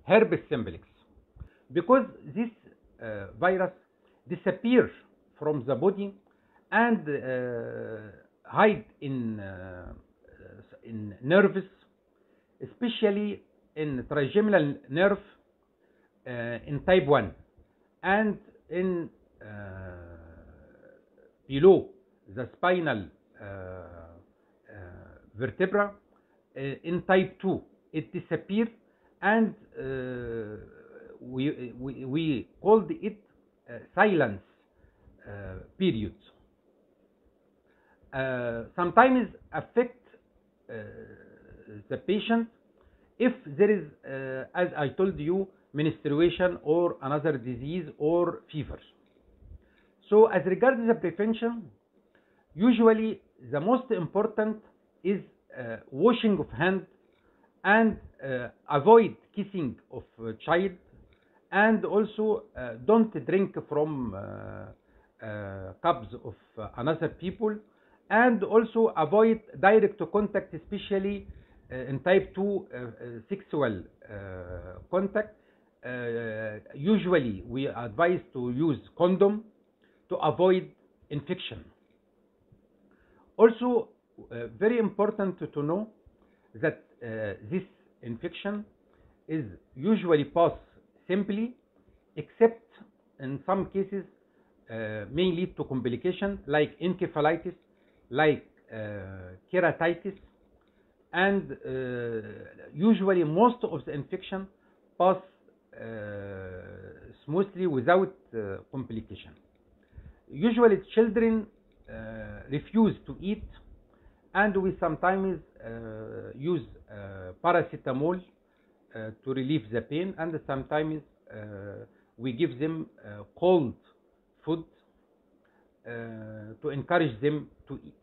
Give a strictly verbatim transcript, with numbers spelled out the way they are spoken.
herpes simplex, because this uh, virus disappears from the body and uh, hide in uh, in nerves, especially in trigeminal nerve uh, in type one, and in uh, below the spinal uh, uh, vertebra uh, in type two. It disappears, and uh, we, we, we called it uh, silence uh, period. Uh, sometimes affect uh, the patient if there is, uh, as I told you, menstruation or another disease or fever. So as regards the prevention, usually the most important is uh, washing of hands, and uh, avoid kissing of a child, and also uh, don't drink from uh, uh, cups of uh, another people, and also avoid direct contact, especially uh, in type two uh, uh, sexual uh, contact. Uh, usually we advise to use condom to avoid infection. Also uh, very important to, to know that uh, this infection is usually passed simply, except in some cases uh, may lead to complications like encephalitis, like uh, keratitis, and uh, usually most of the infection pass uh, smoothly without uh, complication. Usually children uh, refuse to eat, and we sometimes uh, use uh, paracetamol uh, to relieve the pain, and sometimes uh, we give them uh, cold food uh, to encourage them to eat.